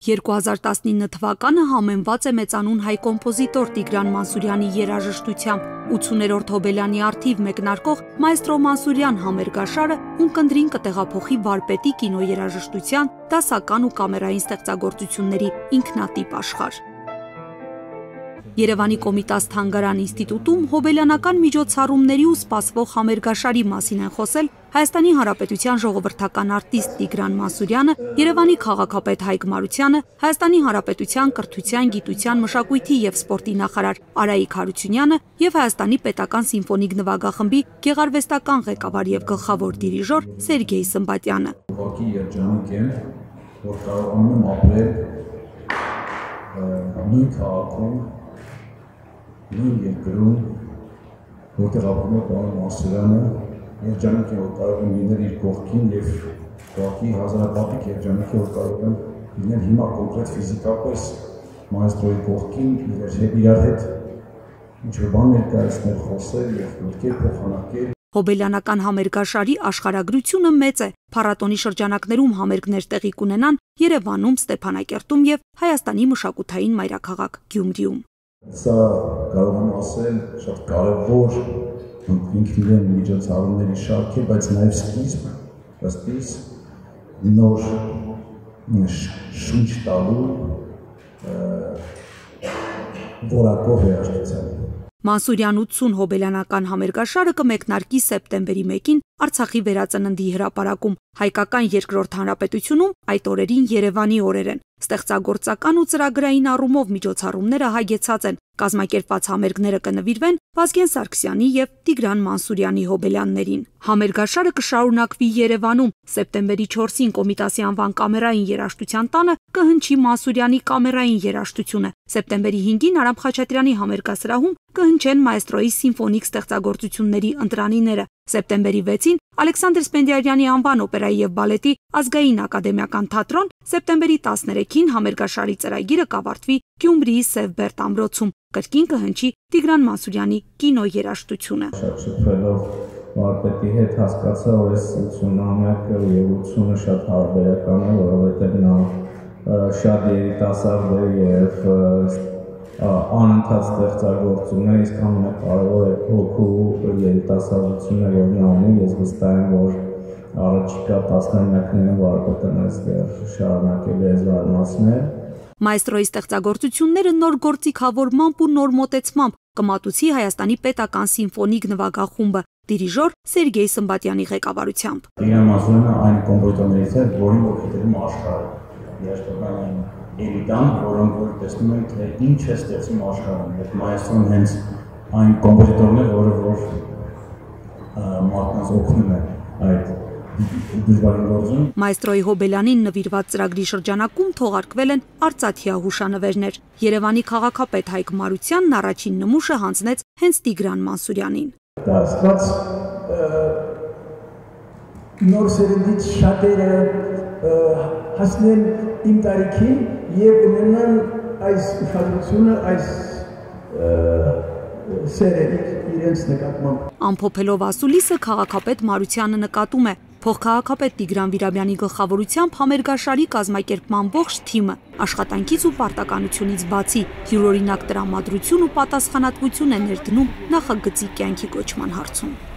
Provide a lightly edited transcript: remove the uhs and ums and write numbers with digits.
2019 թվականը համեմված է մեծանուն հայ կոմպոզիտոր Տիգրան Մանսուրյանի երաժշտությամբ 80-րդ Հոբելյանի արթիվ մեկնարկող Մայստրո Մանսուրյան համերգաշարը ունկնդրին կտեղափոխի վարպետի կինոերաժշտության, դասական ու կամերային ստեղծագործությունների ինքնատիպ աշխարհ։ Երևանի Կոմիտաս թանգարան ինստիտուտում հոբելյանական միջոցառումների ու սպասվող համերգաշարի մասին են խոսել Հայաստանի Հանրապետության ժողովրդական արտիստ Տիգրան Մանսուրյանը, Երևանի քաղաքապետ Հայկ Մարությանը, Հայաստանի Հանրապետության կրթության, գիտության, մշակույթի և սպորտի նախարար Արայիկ Հարությունյանը և Հայաստանի պետական սիմֆոնիկ նվագախմբի գեղարվեստական ղեկավար և գլխավոր դիրիժոր Սերգեյ Սմբատյանը։ Ուղղակի երջանիկ եմ, որ կարողանում եմ ապրել նույն քաղաքում, նույն երկրում, որտեղ ապրում է պարոն Մանսուրյանը, երջանիկ եմ, որ կարող եմ լինել իր կողքին և ուղղակի հազարապատիկ երջանիկ եմ, որ կարող եմ լինել հիմա կոնկրետ ֆիզիկապես մայստրոյի կողքին, իրար հետ ինչ-որ բան ներկայացնել, խոսել և մտքեր փոխանակել։ Հոբելյանական համերգաշարի աշխարհագրությունը մեծ է, փառատոնի շրջանակներում համերգներ տեղի կունենան Երևանում, Ստեփանակերտում և Հայաստանի մշակութային մայրաքաղաք Գյումրիում։ Սա կարող եմ ասել շատ կարևոր ինքն իրեն միջոցառումների շարք է, բայց նաև սկիզբ, ըստ իս նոր շունչ տալու որակով երաժշտության։ Մանսուրյան 80 հոբելյանական համերգաշարը կմեկնարկի սեպտեմբերի 1-ին Արցախի վերածննդի հրապարակում, հայկական երկրորդ հանրապետությունում այդ օրերին Երևանի օրեր են։ Ստեղծագործական ու ծրագրային առումով միջոցառումները հագեցած են, կազմակերպված համերգները կնվիրվեն Վազգեն Սարգսյանի և Տիգրան Մանսուրյանի հոբելյաններին։ Համերգաշարը կշարունակվի Երևանում, սեպտեմբերի 4-ին Կոմիտասի անվան կամերային երաժշտության տանը կհնչի Մանսուրյանի կամերային երաժշտությունը, սեպտեմբերի 5-ին Արամ Խաչատրյանի համերգասրահում կհնչեն մայստրոյի սիմֆոնիկ ստեղծագործությունների ընտրանիները, սեպտեմբերի 6-ին Ալեքսանդր Սպենդիարյանի անվան օպերայի և բալետի ազգային ակադեմիական թատրոն, սեպտեմբերի 13-ին համերգաշարի ծրագիրը կավարտվի Գյումրիի Սև Բերդ ամրոցում, կրկին կհնչի Տիգրան Մանսուրյանի կինոերաժշտությունը։ Շփվելով վարպետի հետ հասկացա, որ այս 80-ամյակը և 80-ը շատ հարաբերական է, որովհետև նա շատ երիտասարդ է և անընդհատ ստեղծագործում է, իսկ ամենակարևորը հոգու երիտասարդությունը, որ նա ունի, ես վստահ եմ, որ առաջիկա տասնամյակներում վարպետը մեզ դեռ շարունակելու է զարմացնել։ Մայստրոյի ստեղծագործությունները նոր գործիքավորմամբ ու նոր մոտեցմամբ կմատուցի Հայաստանի պետական սիմֆոնիկ նվագախումբը, դիրիժոր Սերգեյ Սմբատյանի ղեկավարությամբ։ Տիգրան Մանսուրյանը այն կոմպոզիտորներից է, որին ոգեշտում աշխարհը, երաժշտական այն էլիտան, որոնք որ տեսնում են, թե ինչ է ստեղծում աշխարհում։ Այդ մայստրոն հենց այն կոմպոզիտորն է, որը որ մարդկանց օգնում է այդ դժվարին գործում։ Մայստրոյի հոբելյանին նվիրված ծրագրի շրջանակում թողարկվել են արծաթյա հուշանվերներ։ Երևանի քաղաքապետ Հայկ Մարությանն առաջին նմուշը հանձնեց հենց Տիգրան Մանսուրյանին։ Դա ստված նոր սերնդից շատերը հասնեն իմ տարիքին և ունենան այս ուշադրությունը, այս սերը իրենց նկատմամբ։ Ամփոփելով ասուլիսը քաղաքապետ Մարությանը նկատում է, փոխքաղաքապետ Տիգրան Վիրաբյանի գլխավորությամբ համերգաշարի կազմակերպման ողջ թիմը աշխատանքից ու պարտականությունից բացի յուրօրինակ տրամադրություն ու պատասխանատվություն է ներդնում նախագծի կյանքի կոչման հարցում։